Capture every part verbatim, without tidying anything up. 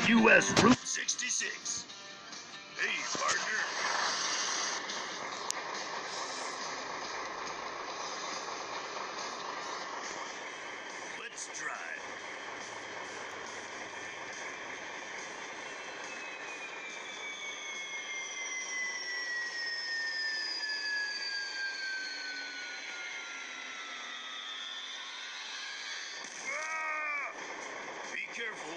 U S Route sixty-six. Hey, partner. Let's drive. Ah! Be careful.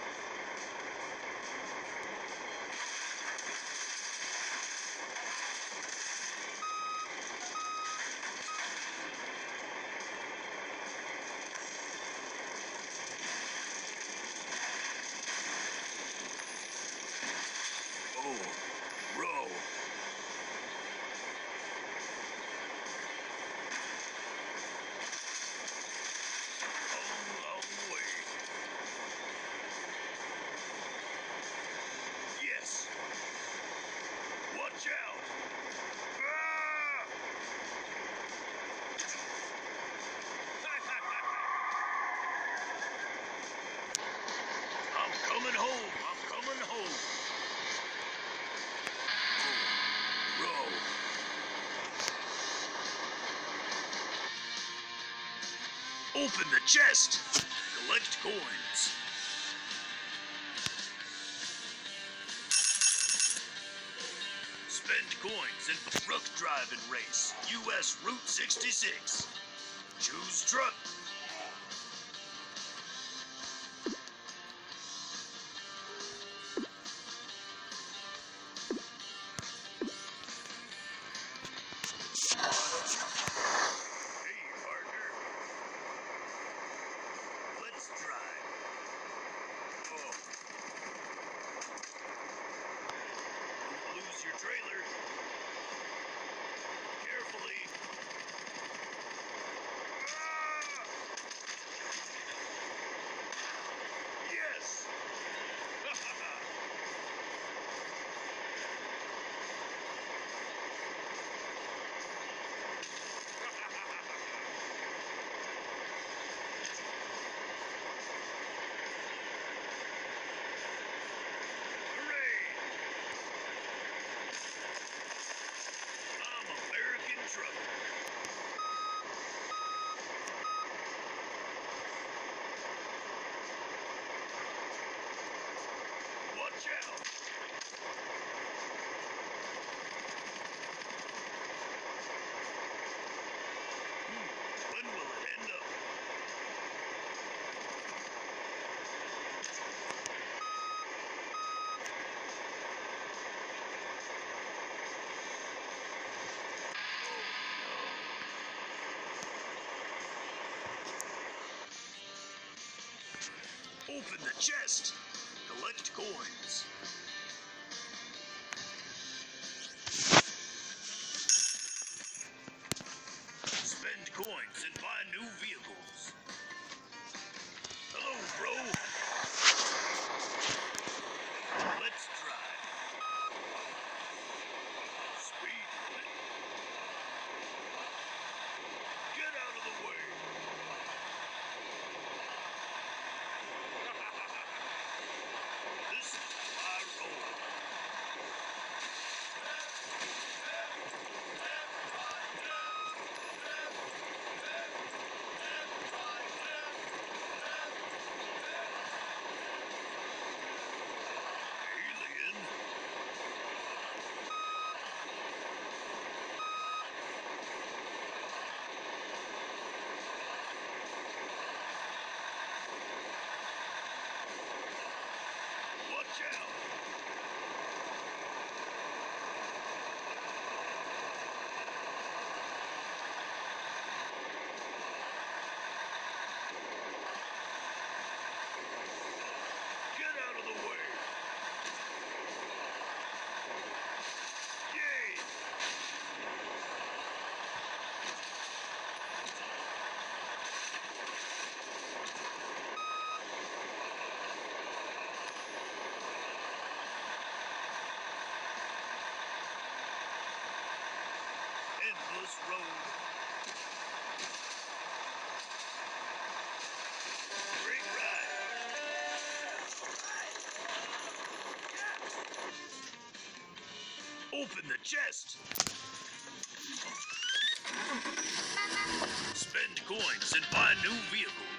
Oh, row. Long, long way. Yes. Watch out. Ah! I'm coming home. I'm coming home. Row. Open the chest. Collect coins. Spend coins in the truck driving race. U S Route sixty-six. Choose truck. Hey, partner. Let's drive. Oh. Don't lose your trailer. Carefully. Ah! Yes. Hooray! I'm American truck. Watch out. Hmm, when will it end up? Open the chest. Collect coins. Spend coins and buy new vehicles. Hello, bro. Let's drive. Speed limit. Get out of the way. This is my road. Alien. Watch out. Get out of the way. Yay. Endless road. Great ride. Open the chest. Spend coins and buy new vehicles.